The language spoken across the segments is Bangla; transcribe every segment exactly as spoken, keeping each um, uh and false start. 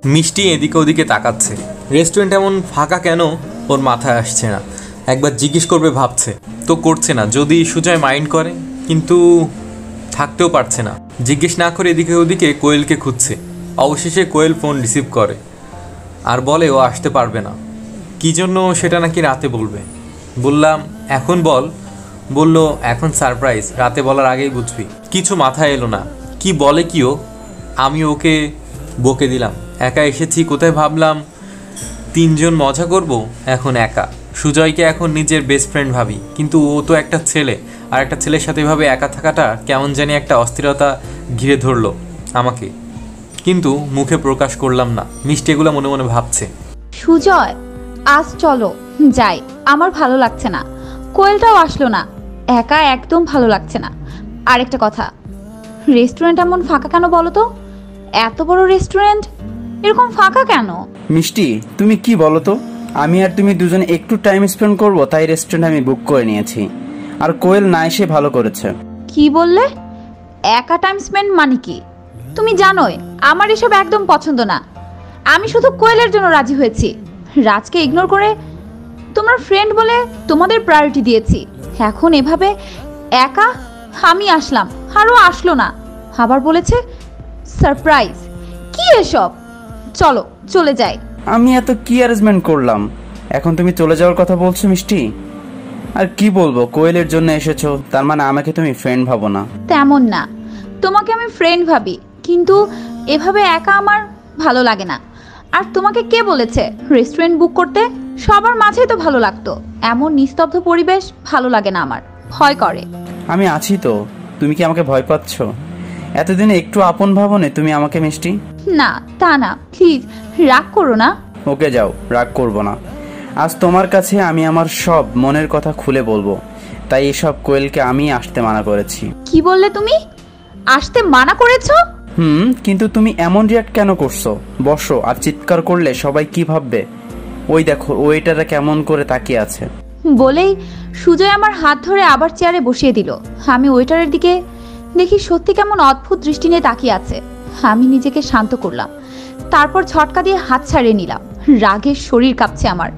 মিষ্টি এদিকে ওদিকে তাকাচ্ছে। রেস্টুরেন্ট এমন ফাঁকা কেন ওর মাথায় আসছে না। একবার জিজ্ঞেস করবে ভাবছে, তো করছে না, যদি সুজয় মাইন্ড করে, কিন্তু থাকতেও পারছে না। জিজ্ঞেস না করে এদিকে ওদিকে কোয়েলকে খুঁজছে। অবশেষে কোয়েল ফোন রিসিভ করে আর বলে ও আসতে পারবে না। কী জন্য সেটা নাকি রাতে বলবে। বললাম এখন বল। বলল এখন সারপ্রাইজ, রাতে বলার আগেই বুঝবি। কিছু মাথায় এলো না, কি বলে কি ও। আমি ওকে বকে দিলাম, একা এসেছি কোথায়, ভাবলাম তিনজন মজা করব, এখন একা। সুজয়কে এখন নিজের বেস্ট ফ্রেন্ড ভাবি, কিন্তু ও তো একটা ছেলে, আর একটা ছেলের সাথে এভাবে একা থাকাটা কেমন জানি একটা অস্থিরতা ঘিরে ধরলো আমাকে, কিন্তু মুখে প্রকাশ করলাম না। মিষ্টি এগুলো মনে মনে ভাবছে। সুজয় আজ চলো যাই, আমার ভালো লাগছে না। কোয়েলটাও আসলো না, একা একদম ভালো লাগছে না। আরেকটা কথা, রেস্টুরেন্ট এমন ফাঁকা কেন বলো তো? এত বড় রেস্টুরেন্ট এরকম ফাঁকা কেন? মিষ্টি তুমি কি বলো তো, আমি আর তুমি দুজন একটু টাইম স্পেন্ড করবো তাই রেস্টুরেন্ট আমি বুক করে নিয়েছি, আর কোয়েল না এসে ভালো করেছে। কি বললে? একা টাইম স্পেন্ড মানে কি? তুমি জানোই আমার এসব একদম পছন্দ না। আমি শুধু কোয়েলের জন্য রাজি হয়েছি। রাজকে ইগনোর করে তোমার ফ্রেন্ড বলে তোমাদের প্রায়োরিটি দিয়েছি। এখন এভাবে একা আমি আসলাম আরও আসলো না, আবার বলেছে সারপ্রাইজ। কি এসব? চলো চলে যাই। আমি এত কি অ্যারেঞ্জমেন্ট করলাম, এখন তুমি চলে যাওয়ার কথা বলছো মিষ্টি? আর কি বলবো, কোয়েলের জন্য এসেছো, তার মানে আমাকে তুমি ফ্রেন্ড ভাবো না? তেমন না, তোমাকে আমি ফ্রেন্ড ভাবি, কিন্তু এভাবে একা আমার ভালো লাগে না। আর তোমাকে কে বলেছে রেস্টুরেন্ট বুক করতে? সবার মাঝেই তো ভালো লাগতো, এমন নিস্তব্ধ পরিবেশ ভালো লাগে না আমার, ভয় করে। আমি আছি তো, তুমি কি আমাকে ভয় পাচ্ছ? এতদিনে একটু আপন ভাবো না তুমি আমাকে মিষ্টি? না তা না, প্লিজ রাগ করো না। ওকে যাও, রাগ করবো না। আজ তোমার কাছে আমি আমার সব মনের কথা খুলে বলবো, তাই এসব কোয়েলকে আমি আসতে মানা করেছি। কি বললে তুমি? আসতে মানা করেছো? হুম, কিন্তু তুমি এমন রিয়াক্ট কেন করছো? বসো, আর চিৎকার করলে সবাই কি ভাববে? ওই দেখো ওয়েটাররা কেমন করে তাকিয়ে আছে। বলেই সুজয় আমার হাত ধরে আবার চেয়ারে বসিয়ে দিল। আমি ওয়েটারের দিকে দেখি সত্যি কেমন অদ্ভুত দৃষ্টি নিয়ে তাকিয়ে আছে। আমি নিজেকে শান্ত করলাম, তারপর ঝটকা দিয়ে হাত ছাড়িয়ে নিলাম। রাগে শরীর কাঁপছে আমার।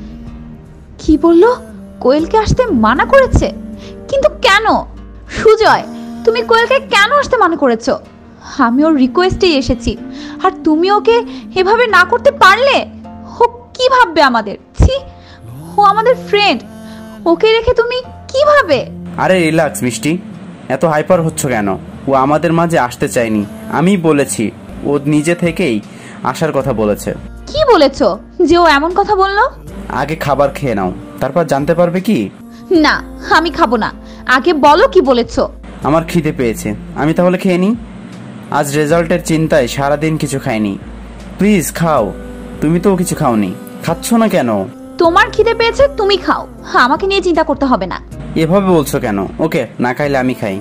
কি বললো? কোয়েলকে আসতে মানা করেছে? কিন্তু কেন? সুজয় তুমি কোয়েলকে কেন আসতে মানা করেছো? আমি ওর রিকোয়েস্টেই এসেছি, আর তুমি ওকে এভাবে না করতে পারলে? ও কি ভাববে আমাদের? ছি, ও আমাদের ফ্রেন্ড, ওকে রেখে তুমি কিভাবে? আরে রিল্যাক্স মিষ্টি, এত হাইপার হচ্ছ কেন? ও আমাদের মাঝে আসতে চায়নি, আমি বলেছি, ও নিজে থেকেই আসার কথা বলেছে। কি বলেছো যে ও এমন কথা বললো? আগে খাবার খেয়ে নাও, তারপর জানতে পারবে কি। না আমি খাবো না, আগে বলো কি বলেছো। আমার খিদে পেয়েছে, আমি তাহলে খেয়ে নিই। আজ রেজাল্টের চিন্তায় সারাদিন কিছু খাইনি, প্লিজ খাও। তুমি তো কিছু খাওনি, খাচ্ছ না কেন? তোমার খিদে পেয়েছে তুমি খাও, আমাকে নিয়ে চিন্তা করতে হবে না। এভাবে বলছো কেন? ওকে, না খাইলে আমি খাই।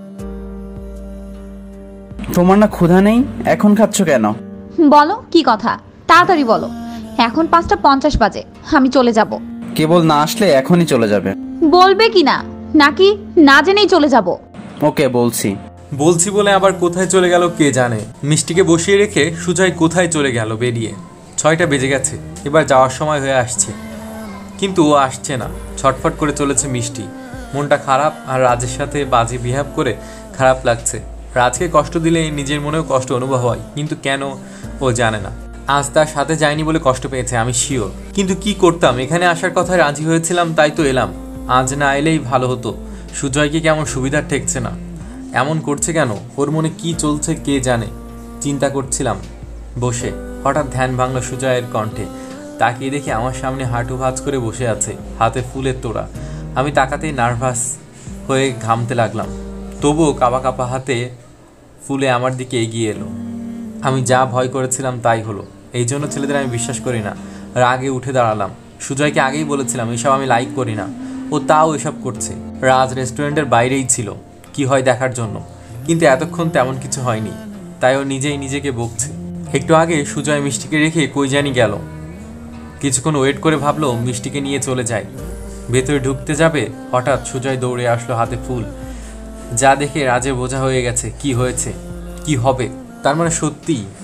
তোমার না ক্ষুধা নেই, এখন খাচ্ছ কেন? বলো কি কথা, তাড়াতাড়ি বলো। এখন পাঁচটা পঞ্চাশ বাজে, আমি চলে যাব। কেবল না আসলে এখনই চলে যাবে? বলবে কি না, নাকি না জেনেই চলে যাব? ওকে বলছি। বলছি বলে আবার কোথায় চলে গেল কে জানে। মিষ্টিকে বসিয়ে রেখে সুজয় কোথায় চলে গেল বেরিয়ে। ছয়টা বেজে গেছে, এবার যাওয়ার সময় হয়ে আসছে, কিন্তু ও আসছে না। ছটফট করে চলেছে মিষ্টি, মনটা খারাপ, আর রাজের সাথে বাজে বিহেভ করে খারাপ লাগছে। রাজকে কষ্ট দিলে নিজের মনেও কষ্ট অনুভব হয়, কিন্তু কেন ও জানে না। আজ তার সাথে যায়নি বলে কষ্ট পেয়েছে, আমি শিওর। কিন্তু কি করতাম, এখানে আসার কথায় রাজি হয়েছিলাম তাই তো এলাম। আজ না এলেই ভালো হতো। সুজয়কে কেমন সুবিধার ঠেকছে না, এমন করছে কেন? ওর মনে কি চলছে কে জানে। চিন্তা করছিলাম বসে, হঠাৎ ধ্যান ভাঙল সুজয়ের কণ্ঠে। তাকিয়ে দেখি আমার সামনে হাঁটু ভাঁজ করে বসে আছে, হাতে ফুলের তোড়া। আমি তাকাতেই নার্ভাস হয়ে ঘামতে লাগলাম, তবুও কাঁপা কাঁপা হাতে ফুলে আমার দিকে এগিয়ে এলো। আমি যা ভয় করেছিলাম তাই হলো। এই জন্য ছেলেদের আমি বিশ্বাস করি না। রাগে উঠে দাঁড়ালাম। সুজয়কে আগেই বলেছিলাম এসব আমি লাইক করি না, ও তাও এসব করছে। রাজ রেস্টুরেন্টের বাইরেই ছিল কি হয় দেখার জন্য, কিন্তু এতক্ষণ তেমন কিছু হয়নি, তাই ও নিজেই নিজেকে বকছে। একটু আগে সুজয় মিষ্টিকে রেখে কই জানি গেল। কিছুক্ষণ ওয়েট করে ভাবলো মিষ্টিকে নিয়ে চলে যায়। ভেতরে ঢুকতে যাবে, হঠাৎ সুজয় দৌড়ে আসলো, হাতে ফুল। যা দেখে রাজের বোঝা হয়ে গেছে কি হয়েছে কি হবে। তার মানে সত্যি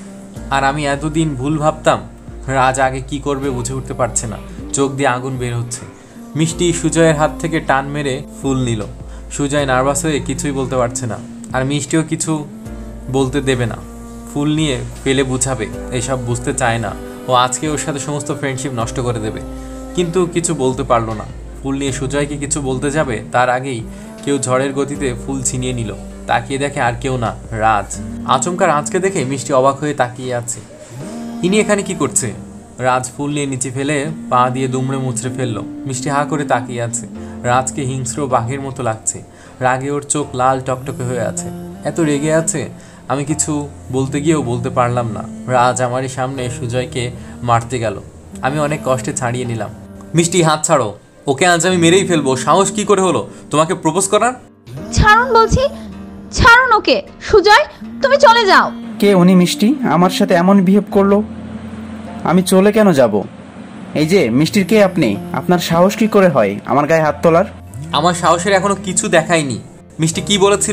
আর আমি এতদিন ভুল ভাবতাম। রাজ আগে কি করবে বুঝে উঠতে পারছে না, চোখ দিয়ে আগুন বের হচ্ছে। মিষ্টি সুজয়ের হাত থেকে টান মেরে ফুল নিল। সুজয় নার্ভাস হয়ে কিছুই বলতে পারছে না, আর মিষ্টিও কিছু বলতে দেবে না। ফুল নিয়ে ফেলে বুঝাবে, এসব বুঝতে চায় না। ও আজকে ওর সাথে সমস্ত ফ্রেন্ডশিপ নষ্ট করে দেবে, কিন্তু কিছু বলতে পারলো না। ফুল নিয়ে সুজয়কে কিছু বলতে যাবে, তার আগেই কেউ ঝড়ের গতিতে ফুল ছিনিয়ে নিল। তাকিয়ে দেখে আর কেউ না, রাজ। আচমকা রাজকে দেখে মিষ্টি অবাক হয়ে তাকিয়ে আছে। ইনি এখানে কি করছে? রাজ ফুল নিয়ে নিচে ফেলে পা দিয়ে দুমড়ে মুচড়ে ফেললো। মিষ্টি হা করে তাকিয়ে আছে। রাজকে হিংস্র বাঘের মতো লাগছে। রাগে ওর চোখ লাল টকটকে হয়ে আছে। এত রেগে আছে, আমি কিছু বলতে গিয়েও বলতে পারলাম না। রাজ আমারই সামনে সুজয়কে মারতে গেল। আমি অনেক কষ্টে ছাড়িয়ে নিলাম। মিষ্টি, হাত ছাড়ো, ওকে আজ আমি মেরেই ফেলবো। সাহস কি করে হলো তোমাকে প্রপোজ করার? ছাড়ুন বলছি, ছাড়ুন ওকে। সুজয়, তুমি চলে যাও। কে উনি? মিষ্টি আমার সাথে এমন বিহেভ করলো, আমি চলে কেন যাব? এই যে মিষ্টির কে আপনি? আপনার সাহস কি করে হয় আমার গায়ে হাত তোলার? আমার সাহসের এখনো কিছু দেখায়নি। মিষ্টি কি বলেছিল?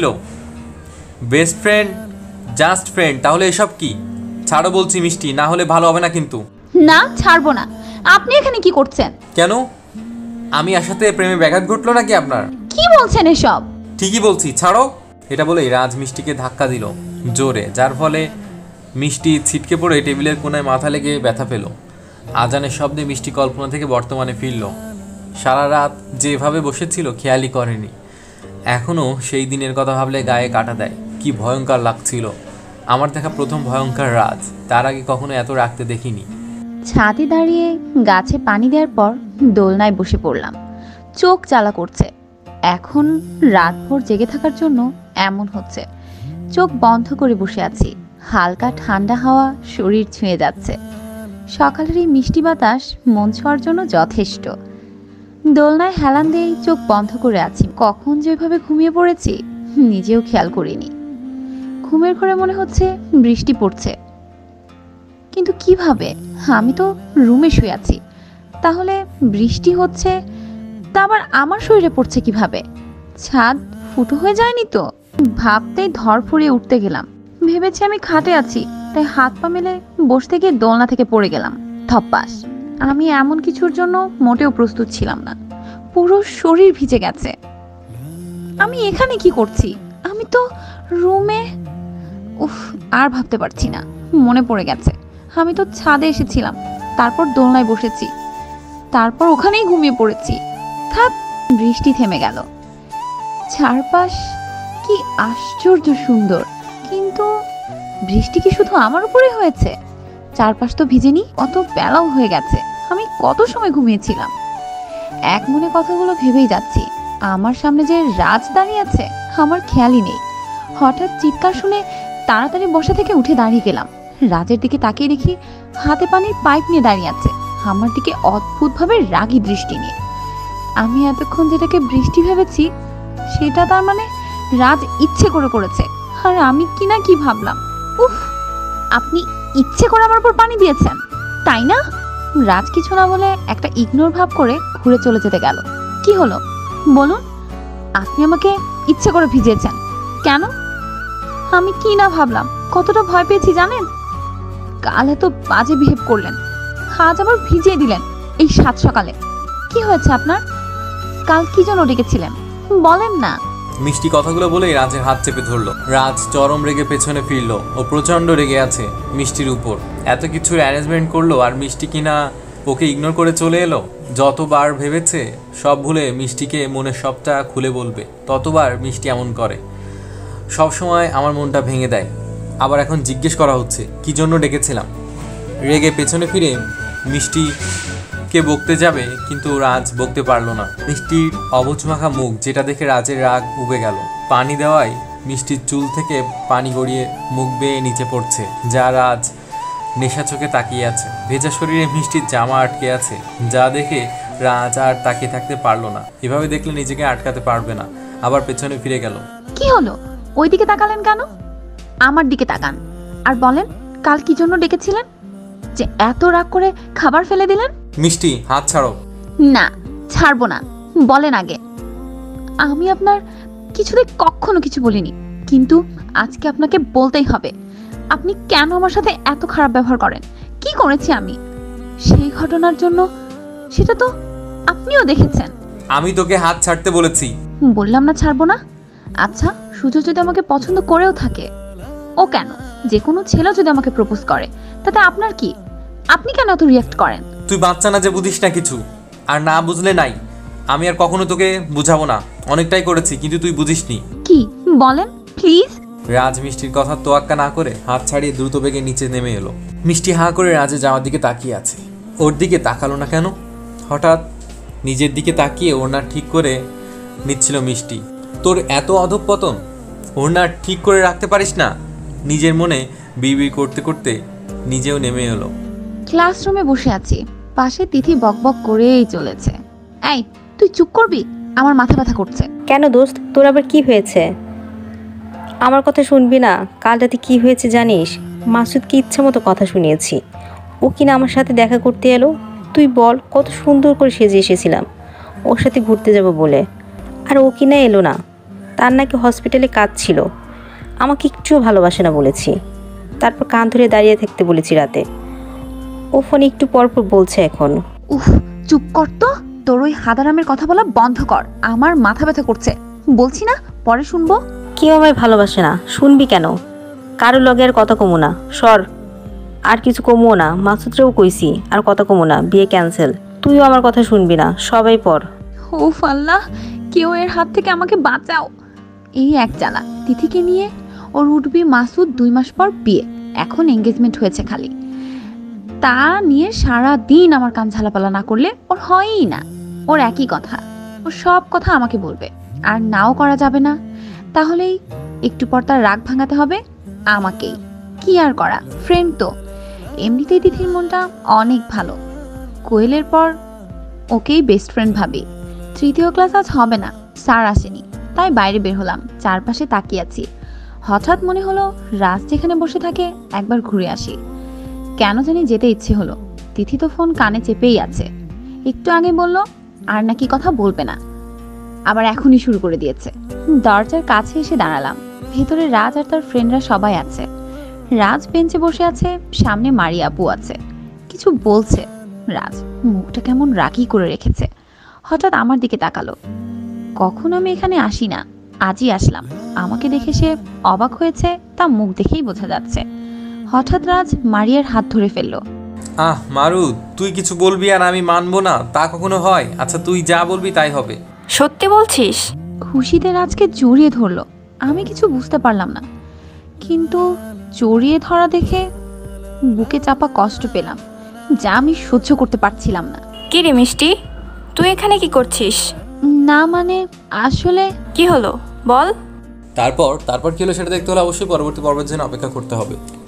Best friend, just friend. তাহলে এসব কি? ছাড়ো বলছি মিষ্টি, না হলে ভালো হবে না কিন্তু। না, ছাড়বো না। আপনি এখানে কি করছেন? কেন? আমি আর সাথে প্রেমে ব্যাঘাত ঘটলো নাকি আপনার? কি বলছেন এসব? ঠিকই বলছি, ছাড়ো। এটা বলেই রাজ মিষ্টিকে ধাক্কা দিল জোরে, যার ফলে মিষ্টি ছিটকে পড়ে টেবিলের কোনায় মাথা লেগে ব্যথা পেল। আজানের শব্দে মিষ্টি কল্পনা থেকে বর্তমানে ফিরল। সারা রাত যেভাবে বসেছিল খেয়ালই করেনি। এখনও সেই দিনের কথা ভাবলে গায়ে কাটা দেয়। কি ভয়ঙ্কর লাগছিল। আমার দেখা প্রথম ভয়ঙ্কর রাজ। তার আগে কখনো এত রাখতে দেখিনি। ছাদে দাঁড়িয়ে গাছে পানি দেওয়ার পর দোলনায় বসে পড়লাম। চোখ জ্বালা করছে। এখন রাতভর জেগে থাকার জন্য এমন হচ্ছে। চোখ বন্ধ করে বসে আছি। হালকা ঠান্ডা হাওয়া শরীর ছুঁয়ে যাচ্ছে। সকালের এই মিষ্টি বাতাস মন ছোঁয়ার জন্য যথেষ্ট। দোলনায় হেলান দিয়েই চোখ বন্ধ করে আছি। কখন যেভাবে ঘুমিয়ে পড়েছি নিজেও খেয়াল করিনি। ঘুমের ঘরে মনে হচ্ছে বৃষ্টি পড়ছে, কিন্তু কিভাবে? আমি তো রুমে শুয়ে আছি, তাহলে বৃষ্টি হচ্ছে তা আবার আমার শরীরে পড়ছে কিভাবে? ছাদ ফুটো হয়ে যায়নি তো? ভাবতেই ধর ফুরিয়ে উঠতে গেলাম। ভেবেছি আমি খাটে আছি, তাই হাত পা মেলে বসতে গিয়ে দোলনা থেকে পড়ে গেলাম ধপ্পাস। আমি এমন কিছুর জন্য মোটেও প্রস্তুত ছিলাম না। পুরো শরীর ভিজে গেছে। আমি এখানে কি করছি? আমি তো রুমে। উফ, আর ভাবতে পারছি না। মনে পড়ে গেছে আমি তো ছাদে এসেছিলাম, তারপর দোলনায় বসেছি, তারপর ওখানেই ঘুমিয়ে পড়েছি। থাক, বৃষ্টি থেমে গেল। চারপাশ কি আশ্চর্য সুন্দর, কিন্তু বৃষ্টি কি শুধু আমার উপরে হয়েছে? চারপাশ তো ভিজেনি। কত বেলাও হয়ে গেছে, আমি কত সময় ঘুমিয়েছিলাম। এক মনে কথাগুলো ভেবেই যাচ্ছি। আমার সামনে যে রাজ দাঁড়িয়ে আছে আমার খেয়ালই নেই। হঠাৎ চিৎকার শুনে তাড়াতাড়ি বসা থেকে উঠে দাঁড়িয়ে গেলাম। রাজের দিকে তাকিয়ে দেখি হাতে পানির পাইপ নিয়ে দাঁড়িয়ে আছে, আমার দিকে অদ্ভুতভাবে রাগী দৃষ্টি নিয়ে। আমি এতক্ষণ যেটাকে বৃষ্টি ভেবেছি সেটা তার মানে রাজ ইচ্ছে করে করেছে। আর আমি কি না কি ভাবলাম। উফ, আপনি ইচ্ছে করে আমার উপর পানি দিয়েছেন, তাই না? রাজ কিছু না বলে একটা ইগনোর ভাব করে ঘুরে চলে যেতে গেল। কি হলো বলুন? আপনি আমাকে ইচ্ছে করে ভিজিয়েছেন কেন? আমি কি না ভাবলাম, কতটা ভয় পেয়েছি জানেন? কাল এত বাজে বিহেভ করলেন, আজ আবার ভিজিয়ে দিলেন এই সাত সকালে। কি হয়েছে আপনার? কাল কি জন্য ডেকেছিলেন বলেন না। মিষ্টি কথাগুলো বলেই রাজের হাত চেপে ধরলো। রাজ চরম রেগে পেছনে ফিরলো। ও প্রচন্ড রেগে আছে মিষ্টির উপর। এত কিছুর অ্যারেঞ্জমেন্ট করলো আর মিষ্টি কিনা ওকে ইগনোর করে চলে এলো। যতবার ভেবেছে সব ভুলে মিষ্টিকে মনের সবটা খুলে বলবে, ততবার মিষ্টি এমন করে। সব সময় আমার মনটা ভেঙে দেয়। আবার এখন জিজ্ঞেস করা হচ্ছে কি জন্য ডেকেছিলাম। রেগে পেছনে ফিরে মিষ্টিকে বকতে যাবে, কিন্তু রাজ বকতে পারলো না। মিষ্টির অবুঝমাখা মুখ যেটা দেখে রাজের রাগ উবে গেল। পানি দেওয়ায় মিষ্টির চুল থেকে পানি গড়িয়ে মুখ বেয়ে নিচে পড়ছে, যা রাজ নেশা চোখে তাকিয়ে আছে। ভেজা শরীরে মিষ্টির জামা আটকে আছে, যা দেখে রাজ আর তাকিয়ে থাকতে পারলো না। এভাবে দেখলে নিজেকে আটকাতে পারবে না। আবার পেছনে ফিরে গেল। কি হলো? ওই দিকে তাকালেন কেন? আমার দিকে তাকান আর বলেন কাল কি জন্য ডেকেছিলেন, যে এত রাগ করে খাবার ফেলে দিলেন? মিষ্টি, হাত ছাড়ো। না, ছাড়বো না। বলেন আগে। আমি আপনার কিছুতে কখনো কিছু বলিনি, কিন্তু আজকে আপনাকে বলতেই হবে। আপনি কেন আমার সাথে এত খারাপ ব্যবহার করেন? কি করেছি আমি? সেই ঘটনার জন্য সেটা তো আপনিও দেখেছেন। আমি তোকে হাত ছাড়তে বলেছি। বললাম না ছাড়বো না। আচ্ছা, সুজয় যদি আমাকে পছন্দ করেও থাকে, ও কেন, যে কোনো ছেলে যদি আমাকে প্রপোজ করে, তাতে আপনার কি? আপনি কেন এত রিয়াক্ট করেন? তুই বাচ্চা না যে বুঝিস না কিছু, আর না বুঝলে নাই। আমি আর কখনো তোকে বুঝাবো না, অনেকটাই করেছি কিন্তু তুই বুঝিসনি। কি বলেন প্লিজ? রাজ মিষ্টির কথা তোয়াক্কা না করে হাত ছাড়িয়ে দ্রুত বেগে নিচে নেমে এলো। মিষ্টি হাঁ করে রাজে যাওয়ার দিকে তাকিয়ে আছে। ওর দিকে তাকালো না কেন? হঠাৎ নিজের দিকে তাকিয়ে ওড়না ঠিক করে নিচ্ছিল মিষ্টি। তোর এত অধঃপতন, ওড়না ঠিক করে রাখতে পারিস না? নিজের মনে বিড়বিড় করতে করতে নিজেও নেমে এলো। ক্লাসরুমে বসে আছি, পাশে তিথি বকবক করেই চলেছে। এই তুই চুপ করবি? আমার মাথা ব্যথা করছে। কেন দোস্ত, তোর আবার কি হয়েছে? আমার কথা শুনবি না? কাল রাতে কি হয়েছে জানিস? মাসুদকে ইচ্ছা মতো কথা শুনিয়েছি। ও কিনা আমার সাথে দেখা করতে এলো। তুই বল, কত সুন্দর করে সেজে এসেছিলাম ওর সাথে ঘুরতে যাব বলে, আর ও কিনা এলো না। তার নাকি হসপিটালে কাজ ছিল। আমাকে একটুও ভালোবাসে না বলেছি। তারপর কান ধরে দাঁড়িয়ে থাকতে বলেছি রাতে। ও ফোনে একটু পর পর বলছে এখন। উফ, চুপ কর তো। তোর ওই হাদারামের কথা বলা বন্ধ কর, আমার মাথা ব্যথা করছে। বলছি না পরে শুনবো। কেউ আমায় ভালোবাসে না, শুনবি কেন? কারো লগে আর কথা কমো না, সর। আর কিছু কমো না, মাসুদরেও কইছি আর কথা কমো না, বিয়ে ক্যান্সেল। তুইও আমার কথা শুনবি না, সবাই পর। উফ আল্লাহ, কেউ এর হাত থেকে আমাকে বাঁচাও। এই এক জ্বালা, তিথিকে নিয়ে ওর উঠবি মাসুদ দুই মাস পর বিয়ে, এখন এঙ্গেজমেন্ট হয়েছে খালি। তা নিয়ে সারা দিন আমার কান ঝালাপালা না করলে ওর হয়ই না। ওর একই কথা, ও সব কথা আমাকে বলবে, আর নাও করা যাবে না। তাহলেই একটু পর তার রাগ ভাঙাতে হবে আমাকেই। কি আর করা, ফ্রেন্ড তো। এমনিতেই তিথির মনটা অনেক ভালো। কোয়েলের পর ওকেই বেস্ট ফ্রেন্ড ভাবি। তৃতীয় ক্লাস আজ হবে না, স্যার আসেনি, তাই বাইরে বের হলাম। চারপাশে তাকিয়ে আছি। হঠাৎ মনে হলো রাজ যেখানে বসে থাকে একবার ঘুরে আসি। কেন জানি যেতে ইচ্ছে হলো। তিথি তো ফোন কানে চেপেই আছে। একটু আগে বলল আর নাকি কথা বলবে না, আবার এখনই শুরু করে দিয়েছে। দরজার কাছে এসে দাঁড়ালাম। ভেতরে রাজ আর তার ফ্রেন্ডরা সবাই আছে। রাজ বেঞ্চে বসে আছে, সামনে মারি আপু আছে, কিছু বলছে। রাজ মুখটা কেমন রাগি করে রেখেছে। হঠাৎ আমার দিকে তাকালো। কখন আমি এখানে আসি না, আজই আসলাম। আমাকে দেখে সে অবাক হয়েছে, তা মুখ দেখেই বোঝা যাচ্ছে। হঠাৎ রাজ মারিয়ার হাত ধরে ফেললো। আহ মারু, তুই কিছু বলবি আর আমি মানবো না, তা কখনো হয়? আচ্ছা তুই যা বলবি তাই হবে। সত্যি বলছিস? খুশিতে রাজকে জড়িয়ে ধরলো। আমি কিছু বুঝতে পারলাম না, কিন্তু জড়িয়ে ধরা দেখে বুকে চাপা কষ্ট পেলাম, যা আমি সহ্য করতে পারছিলাম না। কি রে মিষ্টি, তুই এখানে কি করছিস? না মানে আসলে কি হলো বল। তারপর তারপর কি হলো সেটা দেখতে হলে অবশ্যই পরবর্তী পর্বের জন্য অপেক্ষা করতে হবে।